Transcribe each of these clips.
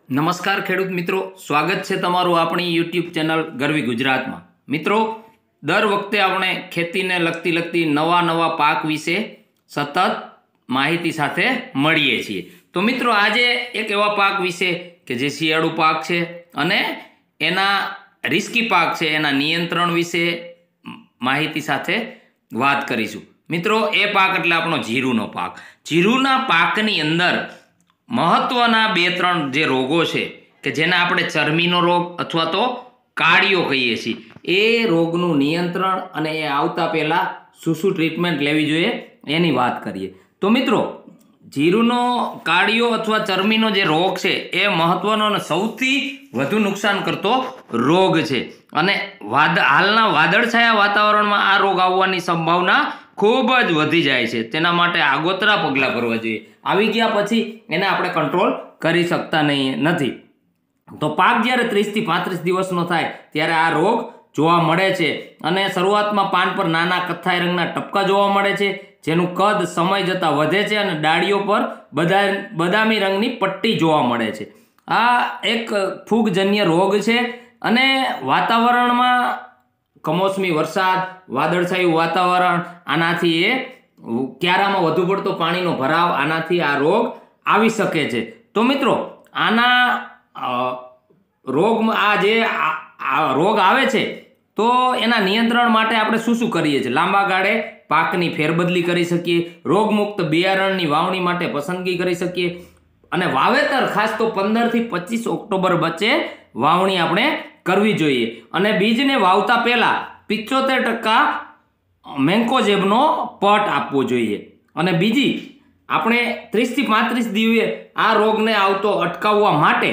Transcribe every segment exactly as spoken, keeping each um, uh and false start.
નમસ્કાર ખેડૂત મિત્રો, સ્વાગત છે તમારું આપણી યુટ્યુબ ચેનલ ગરવી ગુજરાતમાં। મિત્રો, દર વખતે આપણે ખેતીને લગતી લગતી નવા નવા પાક વિશે સતત માહિતી સાથે મળીએ છીએ। તો મિત્રો, આજે એક એવા પાક વિશે કે જે શિયાળુ પાક છે અને એના રિસ્કી પાક છે, એના નિયંત્રણ વિશે માહિતી સાથે વાત કરીશું। મિત્રો, એ પાક એટલે આપણો જીરુનો પાક। જીરુના પાકની અંદર મહત્વના બે ત્રણ જે રોગો છે કે જેને આપણે ચરમીનો રોગ અથવા તો કાળિયો કહીએ છીએ, એ રોગનું નિયંત્રણ અને એ આવતા પહેલાં શું શું ટ્રીટમેન્ટ લેવી જોઈએ એની વાત કરીએ। તો મિત્રો, જીરુનો કાળિયો અથવા ચરમીનો જે રોગ છે એ મહત્વનો અને સૌથી વધુ નુકસાન કરતો રોગ છે અને વાદ હાલના વાદળછાયા વાતાવરણમાં આ રોગ આવવાની સંભાવના ખૂબ જ વધી જાય છે। તેના માટે આગોતરા પગલાં ભરવા જોઈએ। આવી ગયા પછી એને આપણે કંટ્રોલ કરી શકતા નહીં નથી। તો પાક જ્યારે ત્રીસથી પાંત્રીસ દિવસનો થાય ત્યારે આ રોગ જોવા મળે છે અને શરૂઆતમાં પાન પર નાના કથ્થાઈ રંગના ટપકા જોવા મળે છે, જેનું કદ સમય જતાં વધે છે અને ડાળીઓ પર બધા બદામી રંગની પટ્ટી જોવા મળે છે। આ એક ફૂગજન્ય રોગ છે અને વાતાવરણમાં કમોસમી વરસાદ, વાદળછાયું વાતાવરણ, આનાથી એ ક્યારામાં વધુ પડતો પાણીનો ભરાવ, આનાથી આ રોગ આવી શકે છે। તો મિત્રો, આના રોગમાં આ જે રોગ આવે છે તો એના નિયંત્રણ માટે આપણે શું શું કરીએ છીએ? લાંબા ગાળે પાકની ફેરબદલી કરી શકીએ, રોગમુક્ત બિયારણની વાવણી માટે પસંદગી કરી શકીએ અને વાવેતર ખાસ તો પંદરથી પચીસ ઓક્ટોબર વચ્ચે વાવણી આપણે કરવી જોઈએ અને બીજને વાવતા પહેલાં પિચોતેર ટકા મેન્કોજેબનો પટ આપવો જોઈએ। અને બીજી, આપણે ત્રીસથી પાંત્રીસ દિવસે આ રોગને આવતો અટકાવવા માટે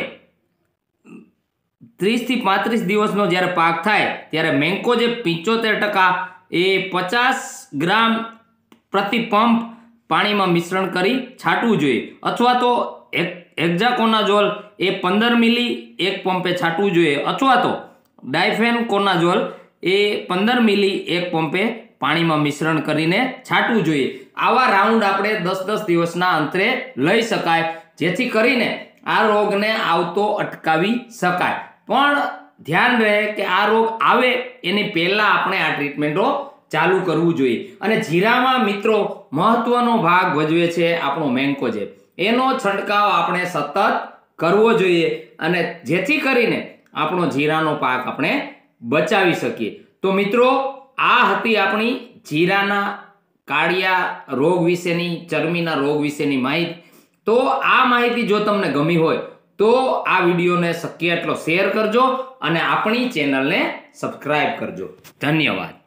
ત્રીસથી પાંત્રીસ દિવસનો જ્યારે પાક થાય ત્યારે મેન્કોજેબ પિચોતેર ટકા એ પચાસ ગ્રામ પ્રતિ પંપ પાણીમાં મિશ્રણ કરી છાંટવું જોઈએ અથવા તો એક હેક્ઝાકોનાઝોલ એ પંદર મિલી એક પંપે છાંટવું જોઈએ અથવા તો ડાયફેનકોનાઝોલ એ પંદર મિલી એક પંપે પાણીમાં મિશ્રણ કરીને છાંટવું જોઈએ। આવા રાઉન્ડ આપણે દસ દસ દિવસના અંતરે લઈ શકાય, જેથી કરીને આ રોગને આવતો અટકાવી શકાય। પણ ધ્યાન રહે કે આ રોગ આવે એની પહેલાં આપણે આ ટ્રીટમેન્ટો ચાલુ કરવું જોઈએ। અને જીરામાં મિત્રો મહત્વનો ભાગ ભજવે છે આપણો મેન્કોજેબ, એનો છંટકાવ આપણે સતત કરવો જોઈએ અને જેથી કરીને આપણો જીરાનો પાક આપણે બચાવી શકીએ। તો મિત્રો, આ હતી આપણી જીરાના કાળિયા રોગ વિશેની, ચરમીના રોગ વિશેની માહિતી। તો આ માહિતી જો તમને ગમી હોય તો આ વિડીયોને શક્ય એટલો શેર કરજો અને આપણી ચેનલને સબસ્ક્રાઈબ કરજો। ધન્યવાદ।